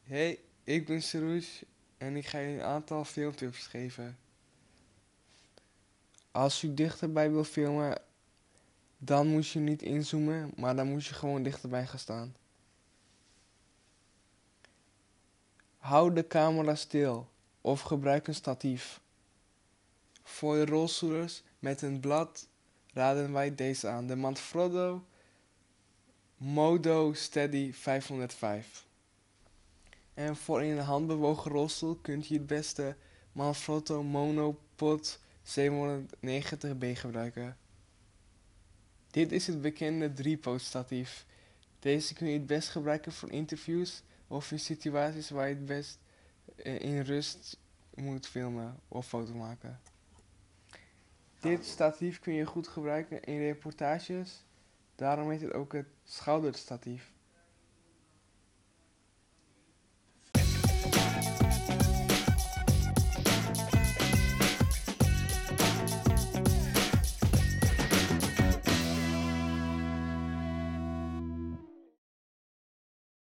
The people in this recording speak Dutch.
Hey, ik ben Sarouche en ik ga je een aantal filmtips geven. Als u dichterbij wil filmen, dan moet je niet inzoomen, maar dan moet je gewoon dichterbij gaan staan. Hou de camera stil of gebruik een statief. Voor de rolstoelers met een blad raden wij deze aan: de Manfrotto Modo Steady 505. En voor in de hand bewogen rolstoel kunt je het beste Manfrotto Monopod 790B gebruiken. Dit is het bekende driepootstatief. Deze kun je het best gebruiken voor interviews of in situaties waar je het best in rust moet filmen of foto maken. Dit statief kun je goed gebruiken in reportages, daarom heet het ook het schouderstatief.